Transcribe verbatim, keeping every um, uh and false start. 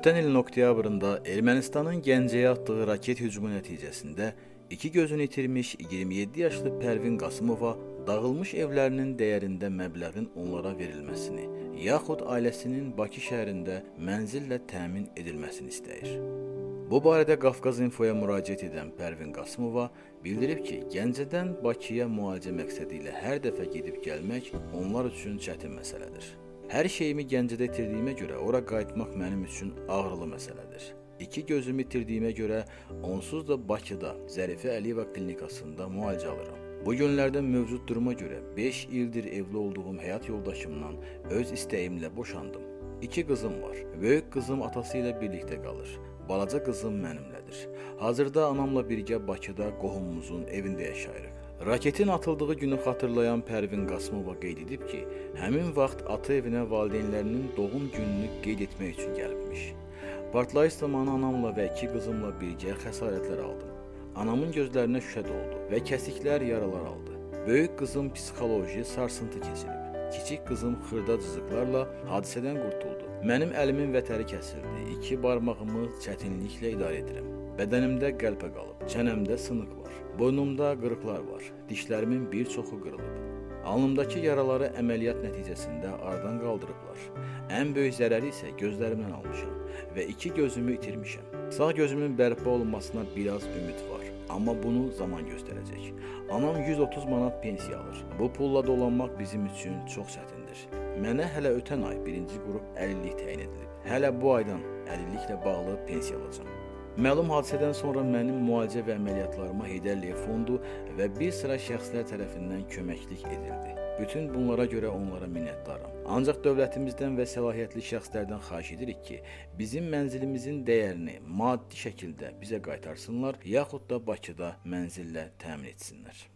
Ötən ilin oktyabrında Ermənistanın Gəncəyə atdığı raket hücumu nəticəsində iki gözünü itirmiş iyirmi yeddi yaşlı Pərvin Qasımova dağılmış evlərinin dəyərində məbləğin onlara verilməsini, yaxud ailəsinin Bakı şəhərində mənzillə təmin edilməsini istəyir. Bu barədə Qafqaz İnfoya müraciət edən Pərvin Qasımova bildirib ki, Gəncədən Bakıya müalicə məqsədi ilə hər dəfə gedib gəlmək onlar üçün çətin məsələdir. Hər şeyimi Gəncədə itirdiyimə görə ora qayıtmaq mənim üçün ağrılı məsələdir. İki gözümü itirdiyimə görə onsuz da Bakıda Zərifə Əliyeva klinikasında müalicə alıram. Bu günlərdə mövcud duruma görə beş ildir evli olduğum həyat yoldaşımdan öz istəyimlə boşandım. İki qızım var. Böyük qızım atası ilə birlikdə qalır. Balaca qızım mənimlədir. Hazırda anamla birgə Bakıda qohumumuzun evində yaşayırıq. Raketin atıldığı günü xatırlayan Pərvin Qasımova qeyd edib ki, həmin vaxt ata evinə valideynlərinin doğum gününü qeyd etmək üçün gəlibmiş. Partlayış zamanı anamla və iki qızımla birgə xəsarətlər aldım. Anamın gözlərinə şüşə doldu və kəsiklər yaralar aldı. Böyük qızım psixoloji sarsıntı keçirib. Kiçik qızım xırda cızıqlarla hadisədən qurtuldu. Mənim əlimin vətəri kəsildi. İki barmağımı çətinliklə idarə edirəm. Bədənimdə qəlpə qalıb, çənəmdə sınıq var. Boynumda qırıqlar var. Dişlərimin bir çoxu qırılıb. Alnımdakı yaraları əməliyyat nəticəsində aradan qaldırıblar. Ən böyük zərəri isə gözlərimdən almışam və iki gözümü itirmişəm. Sağ gözümün bərpa olunmasına biraz ümid var, amma bunu zaman göstərəcək. Anam yüz otuz manat pensiya alır. Bu pulla dolanmaq bizim üçün çox çətindir. Mənə hələ ötən ay birinci qrup əlillik təyin edilib. Hələ bu aydan əlilliklə bağlı pensiya alacağam. Məlum hadisədən sonra mənim müalicə və əməliyyatlarıma Heydər Əliyev fondu və bir sıra şəxslər tərəfindən köməklik edildi. Bütün bunlara görə onlara minnətdaram. Ancaq dövlətimizdən və səlahiyyətli şəxslərdən xahiş edirik ki, bizim mənzilimizin dəyərini maddi şəkildə bizə qaytarsınlar, yaxud da Bakıda mənzillə təmin etsinlər.